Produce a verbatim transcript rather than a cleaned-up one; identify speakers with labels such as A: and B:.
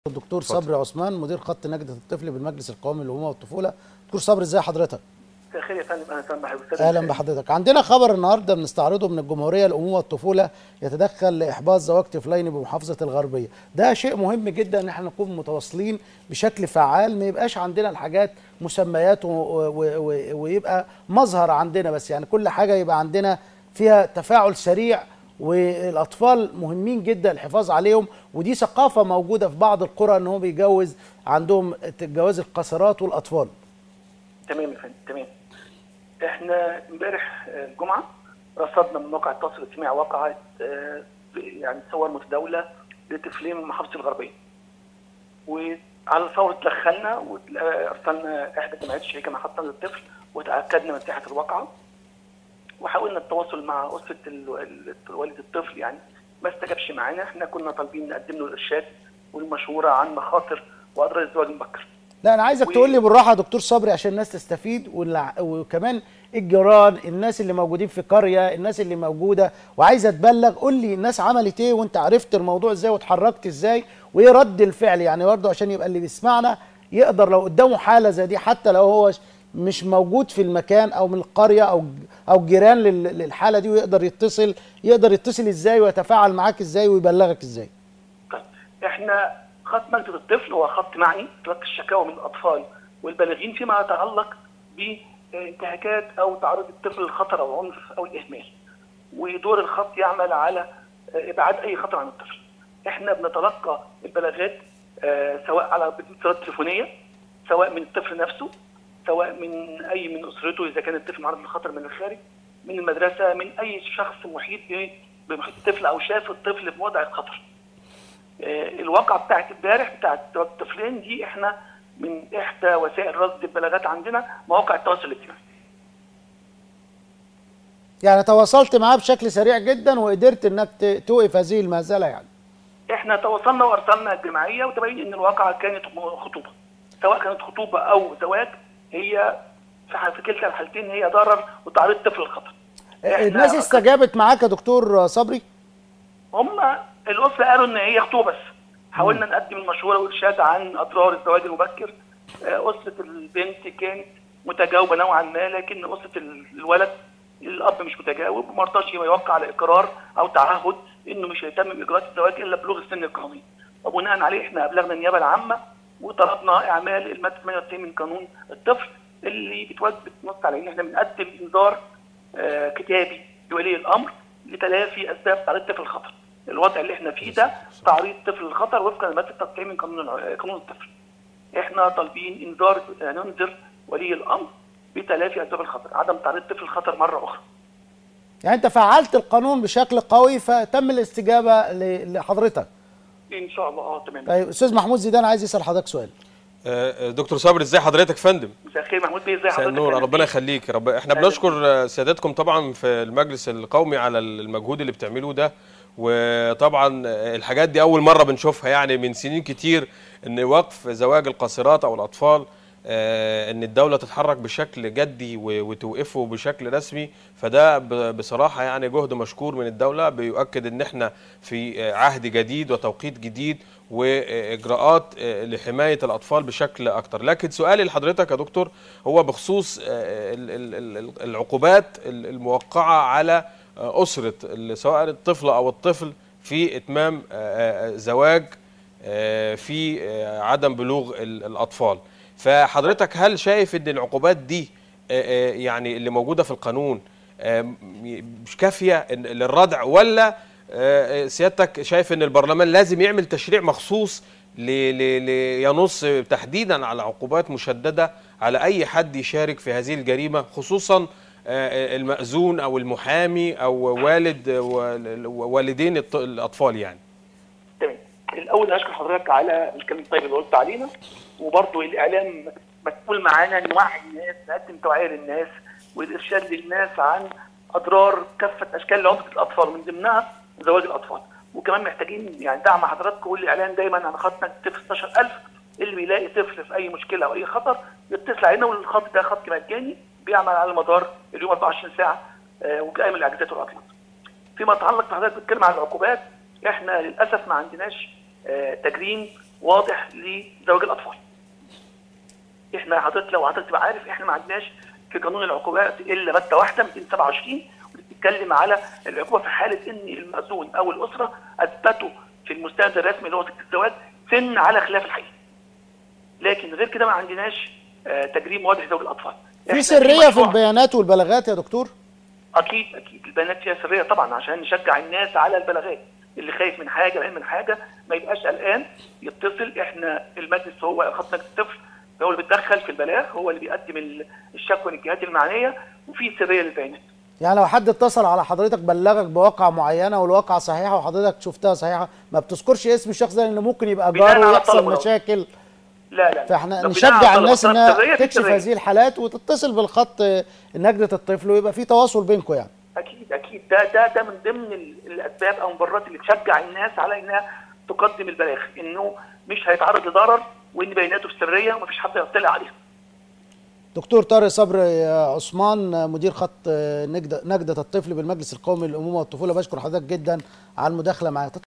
A: الدكتور صبري عثمان مدير خط نجدة الطفل بالمجلس القومي للأمومة والطفولة. دكتور صبري ازي حضرتك؟
B: مساء الخير يا فندم. اهلا وسهلا بحضرتك.
A: اهلا بحضرتك. عندنا خبر النهارده بنستعرضه من الجمهورية الأمومة والطفولة يتدخل لإحباط زواج طفلين بمحافظة الغربية. ده شيء مهم جدا ان احنا نكون متواصلين بشكل فعال، ما يبقاش عندنا الحاجات مسميات ويبقى مظهر عندنا بس، يعني كل حاجة يبقى عندنا فيها تفاعل سريع، والاطفال مهمين جدا الحفاظ عليهم، ودي ثقافه موجوده في بعض القرى ان هو بيجوز عندهم جواز القاصرات والاطفال.
B: تمام يا فندم. تمام. احنا امبارح الجمعه رصدنا من موقع التواصل الاجتماعي واقعه يعني صور متداوله لطفلين من محافظه الغربيه. وعلى الفور تدخلنا وارسلنا احدى جمعيات الشركه محطه للطفل وتاكدنا من صحه الواقعه، وحاولنا التواصل مع اسره والد الطفل، يعني ما استجابش معانا. احنا كنا طالبين نقدم له الارشاد والمشوره عن مخاطر واضرار الزواج المبكر.
A: لا انا عايزك و... تقول لي بالراحه يا دكتور صبري عشان الناس تستفيد، والع... وكمان الجيران، الناس اللي موجودين في قريه، الناس اللي موجوده وعايزه تبلغ، قول لي الناس عملت ايه وانت عرفت الموضوع ازاي واتحركت ازاي، وايه رد الفعل، يعني برضه عشان يبقى اللي بيسمعنا يقدر لو قدامه حاله زي دي حتى لو هو مش موجود في المكان او من القريه او او جيران للحاله دي، ويقدر يتصل يقدر يتصل ازاي ويتفاعل معاك ازاي ويبلغك ازاي.
B: طيب احنا خط نجدة الطفل هو خط معني تلقي الشكاوى من الاطفال والبالغين فيما يتعلق بانتهاكات او تعرض الطفل للخطر او العنف او الاهمال، ودور الخط يعمل على ابعاد اي خطر عن الطفل. احنا بنتلقى البلاغات سواء على اتصالات تليفونيه، سواء من الطفل نفسه، سواء من اي من اسرته اذا كان الطفل معرض للخطر من الخارج، من المدرسه، من اي شخص محيط بمحيط الطفل او شاف الطفل في وضع الخطر. الواقعه بتاعت امبارح بتاعت الطفلين دي احنا من احدى وسائل رصد البلاغات عندنا مواقع التواصل الاجتماعي.
A: يعني تواصلت معاه بشكل سريع جدا وقدرت انك توقف هذه المهزله يعني.
B: احنا تواصلنا وارسلنا الجمعيه وتبين ان الواقعه كانت خطوبه، سواء كانت خطوبه او زواج، هي في كلتا الحالتين هي ضرر وتعريض طفل للخطر.
A: الناس استجابت معاك يا دكتور صبري؟
B: هم الاسره قالوا ان هي خطوبه بس. حاولنا م. نقدم المشوره والارشاد عن اضرار الزواج المبكر. اسره البنت كانت متجاوبه نوعا ما، لكن اسره الولد الاب مش متجاوب وما رضاش يوقع على اقرار او تعهد انه مش هيتم باجراءات الزواج الا بلوغ السن القانوني. وبناء عليه احنا ابلغنا النيابه العامه وطلبنا اعمال الماده ثمانية وتسعين من قانون الطفل اللي بتوجب بتنص على ان احنا بنقدم انذار آه كتابي لولي الامر لتلافي اسباب تعريض طفل الخطر. الوضع اللي احنا فيه ده تعريض طفل الخطر وفقا لماده تسعين من قانون قانون الطفل. احنا طالبين انذار ننذر ولي الامر بتلافي اسباب الخطر، عدم تعريض طفل الخطر مره اخرى.
A: يعني انت فعلت القانون بشكل قوي فتم الاستجابه لحضرتك.
B: ان شاء الله. اه تمام.
A: طيب استاذ محمود زيدان عايز يسال حضرتك سؤال.
C: دكتور صبري ازي حضرتك يا فندم؟
B: مساء الخير محمود بيه. ازي حضرتك؟
C: نور، ربنا يخليك. رب... احنا بنشكر سيادتكم طبعا في المجلس القومي على المجهود اللي بتعملوه ده، وطبعا الحاجات دي اول مره بنشوفها، يعني من سنين كتير ان وقف زواج القاصرات او الاطفال ان الدوله تتحرك بشكل جدي وتوقفه بشكل رسمي، فده بصراحه يعني جهد مشكور من الدوله، بيؤكد ان احنا في عهد جديد وتوقيت جديد واجراءات لحمايه الاطفال بشكل اكتر. لكن سؤالي لحضرتك يا دكتور هو بخصوص العقوبات الموقعه على اسره سواء الطفل او الطفل في اتمام زواج في عدم بلوغ الاطفال. فحضرتك هل شايف ان العقوبات دي يعني اللي موجوده في القانون مش كافيه للردع، ولا سيادتك شايف ان البرلمان لازم يعمل تشريع مخصوص لينص تحديدا على عقوبات مشدده على اي حد يشارك في هذه الجريمه، خصوصا المأذون او المحامي او والد والدين الاطفال يعني؟
B: تمام. الاول اشكر حضرتك على الكلام الطيب اللي قلت علينا، وبرضه الاعلام مسؤول معانا نوعي الناس، نقدم توعيه للناس والارشاد للناس عن اضرار كافه اشكال عنف الاطفال من ضمنها زواج الاطفال. وكمان محتاجين يعني دعم حضراتكم والاعلان دايما عن خط نجدة ستاشر ألف اللي بيلاقي طفل في اي مشكله او اي خطر يتصل علينا، والخط ده خط مجاني بيعمل على مدار اليوم أربعة وعشرين ساعه وقائم الاعجازات والاطلاق. فيما يتعلق بحضرتك بتتكلم عن العقوبات، احنا للاسف ما عندناش تجريم واضح لزواج الاطفال. احنا حضرتك لو حضرتك تبقى عارف احنا ما عندناش في قانون العقوبات الا ماده واحده مئتين وسبعة وعشرين بتتكلم على العقوبه في حاله ان المأذون او الاسره اثبتوا في المستند الرسمي اللي هو سكه الزواج سن على خلاف الحقيقي. لكن غير كده ما عندناش آه تجريم واضح لزواج الاطفال.
A: في سريه في البيانات والبلاغات يا دكتور؟
B: اكيد اكيد البيانات فيها سريه طبعا عشان نشجع الناس على البلاغات. اللي خايف من حاجه العلم من حاجه ما يبقاش قلقان يتصل. احنا المجلس هو خاص مجلس الطفل هو اللي بيتدخل في البلاغ، هو اللي بيقدم الشكوى للجهات المعنيه وفي سريه للبيانات.
A: يعني لو حد اتصل على حضرتك بلغك بواقعه معينه والواقعه صحيحه وحضرتك شفتها صحيحه ما بتذكرش اسم الشخص ده لان ممكن يبقى جاره ويحصل مشاكل.
B: لا لا
A: فاحنا نشجع الناس انها تكشف هذه الحالات وتتصل بالخط نجدة الطفل ويبقى في تواصل بينكم يعني.
B: اكيد اكيد ده ده ده من ضمن الاسباب او المبررات اللي تشجع الناس على انها تقدم البلاغ، انه مش هيتعرض لضرر وان بياناته في سريه ومفيش حد يطلع عليها.
A: دكتور طارق صبري عثمان مدير خط نجدة الطفل بالمجلس القومي للأمومة والطفولة، بشكر حضرتك جدا على المداخلة معايا.